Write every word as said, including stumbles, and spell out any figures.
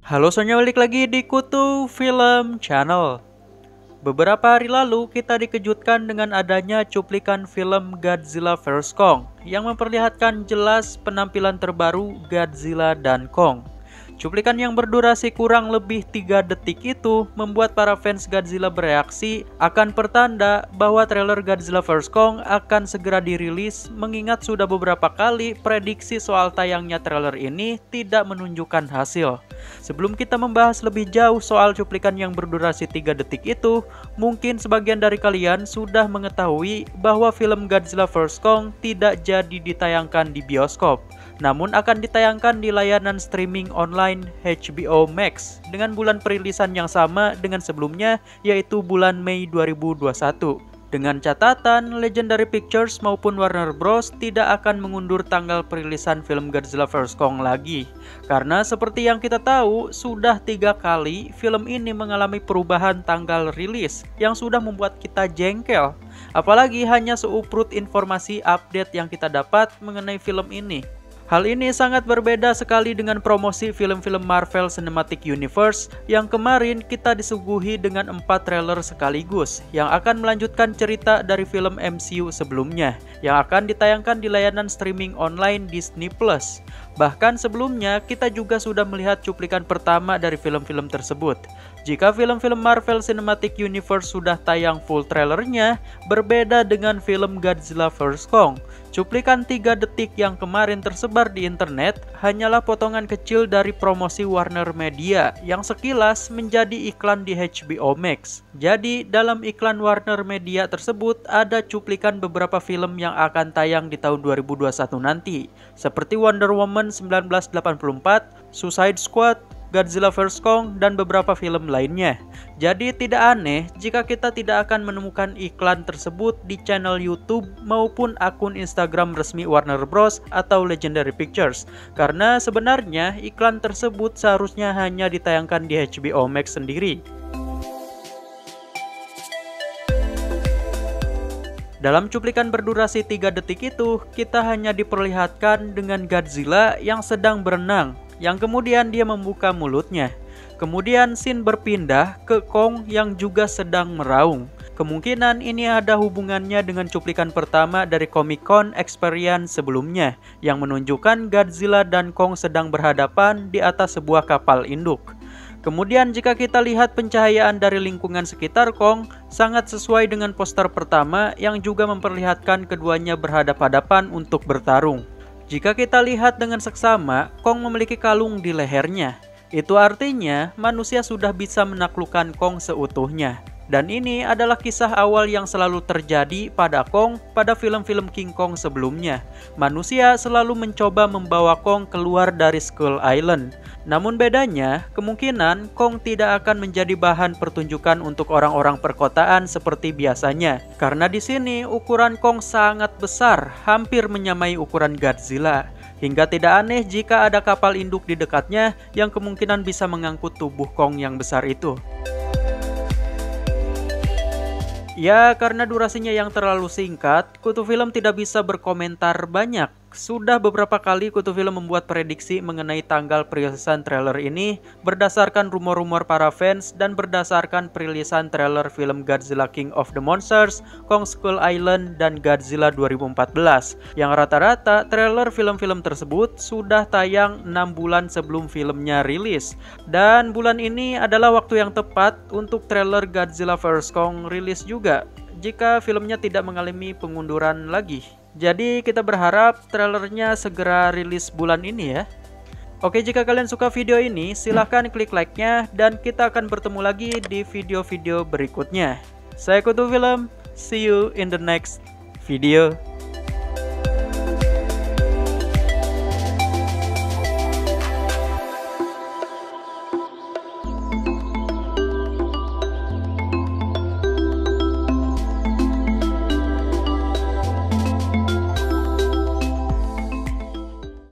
Halo semuanya, balik lagi di Kutu Film Channel. Beberapa hari lalu kita dikejutkan dengan adanya cuplikan film Godzilla versus. Kong yang memperlihatkan jelas penampilan terbaru Godzilla dan Kong. Cuplikan yang berdurasi kurang lebih tiga detik itu membuat para fans Godzilla bereaksi akan pertanda bahwa trailer Godzilla versus. Kong akan segera dirilis, mengingat sudah beberapa kali prediksi soal tayangnya trailer ini tidak menunjukkan hasil. Sebelum kita membahas lebih jauh soal cuplikan yang berdurasi tiga detik itu, mungkin sebagian dari kalian sudah mengetahui bahwa film Godzilla versus. Kong tidak jadi ditayangkan di bioskop, namun akan ditayangkan di layanan streaming online H B O Max dengan bulan perilisan yang sama dengan sebelumnya, yaitu bulan Mei dua ribu dua puluh satu. Dengan catatan, Legendary Pictures maupun Warner Bros tidak akan mengundur tanggal perilisan film Godzilla versus. Kong lagi. Karena seperti yang kita tahu, sudah tiga kali film ini mengalami perubahan tanggal rilis yang sudah membuat kita jengkel. Apalagi hanya seuprut informasi update yang kita dapat mengenai film ini. Hal ini sangat berbeda sekali dengan promosi film-film Marvel Cinematic Universe yang kemarin kita disuguhi dengan empat trailer sekaligus yang akan melanjutkan cerita dari film M C U sebelumnya yang akan ditayangkan di layanan streaming online Disney Plus. Bahkan sebelumnya kita juga sudah melihat cuplikan pertama dari film-film tersebut. Jika film-film Marvel Cinematic Universe sudah tayang full trailernya, berbeda dengan film Godzilla versus. Kong. Cuplikan tiga detik yang kemarin tersebar di internet hanyalah potongan kecil dari promosi Warner Media yang sekilas menjadi iklan di H B O Max. Jadi dalam iklan Warner Media tersebut ada cuplikan beberapa film yang akan tayang di tahun dua ribu dua puluh satu nanti, seperti Wonder Woman seribu sembilan ratus delapan puluh empat, Suicide Squad, Godzilla versus. Kong, dan beberapa film lainnya. Jadi tidak aneh jika kita tidak akan menemukan iklan tersebut di channel YouTube maupun akun Instagram resmi Warner Bros atau Legendary Pictures. Karena sebenarnya iklan tersebut seharusnya hanya ditayangkan di H B O Max sendiri. Dalam cuplikan berdurasi tiga detik itu, kita hanya diperlihatkan dengan Godzilla yang sedang berenang, yang kemudian dia membuka mulutnya. Kemudian scene berpindah ke Kong yang juga sedang meraung. Kemungkinan ini ada hubungannya dengan cuplikan pertama dari Comic Con Experience sebelumnya, yang menunjukkan Godzilla dan Kong sedang berhadapan di atas sebuah kapal induk. Kemudian jika kita lihat pencahayaan dari lingkungan sekitar Kong, sangat sesuai dengan poster pertama yang juga memperlihatkan keduanya berhadapan-hadapan untuk bertarung. Jika kita lihat dengan seksama, Kong memiliki kalung di lehernya. Itu artinya manusia sudah bisa menaklukkan Kong seutuhnya. Dan ini adalah kisah awal yang selalu terjadi pada Kong pada film-film King Kong sebelumnya. Manusia selalu mencoba membawa Kong keluar dari Skull Island. Namun bedanya, kemungkinan Kong tidak akan menjadi bahan pertunjukan untuk orang-orang perkotaan seperti biasanya. Karena di sini ukuran Kong sangat besar, hampir menyamai ukuran Godzilla. Hingga tidak aneh jika ada kapal induk di dekatnya yang kemungkinan bisa mengangkut tubuh Kong yang besar itu. Ya, karena durasinya yang terlalu singkat, Kutu Film tidak bisa berkomentar banyak. Sudah beberapa kali Kutu Film membuat prediksi mengenai tanggal perilisan trailer ini berdasarkan rumor-rumor para fans dan berdasarkan perilisan trailer film Godzilla King of the Monsters, Kong Skull Island, dan Godzilla dua ribu empat belas. Yang rata-rata trailer film-film tersebut sudah tayang enam bulan sebelum filmnya rilis. Dan bulan ini adalah waktu yang tepat untuk trailer Godzilla versus. Kong rilis juga, jika filmnya tidak mengalami pengunduran lagi. Jadi kita berharap trailernya segera rilis bulan ini ya. Oke, jika kalian suka video ini, silahkan klik like-nya dan kita akan bertemu lagi di video-video berikutnya. Saya Kutu Film, see you in the next video.